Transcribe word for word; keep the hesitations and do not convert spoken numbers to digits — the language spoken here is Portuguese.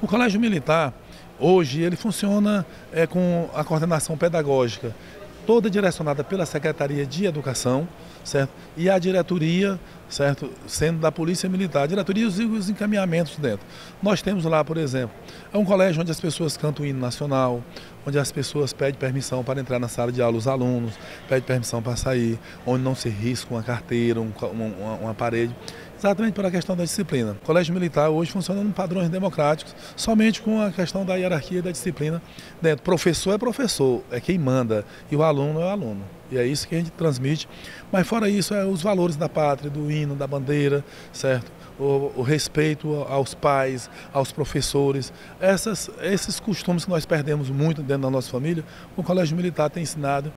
O Colégio Militar, hoje, ele funciona é, com a coordenação pedagógica toda direcionada pela Secretaria de Educação, certo? E a diretoria, certo? Sendo da Polícia Militar, a diretoria e os encaminhamentos dentro. Nós temos lá, por exemplo, é um colégio onde as pessoas cantam o hino nacional, onde as pessoas pedem permissão para entrar na sala de aula, os alunos pedem permissão para sair, onde não se risca uma carteira, um, uma, uma parede, exatamente pela questão da disciplina. O Colégio Militar hoje funciona em padrões democráticos, somente com a questão da hierarquia e da disciplina dentro. Professor é professor, é quem manda, e o aluno é o aluno. E é isso que a gente transmite. Mas fora isso, é os valores da pátria, do hino, da bandeira, certo? O, o respeito aos pais, aos professores. Essas, esses costumes que nós perdemos muito dentro da nossa família, o Colégio Militar tem ensinado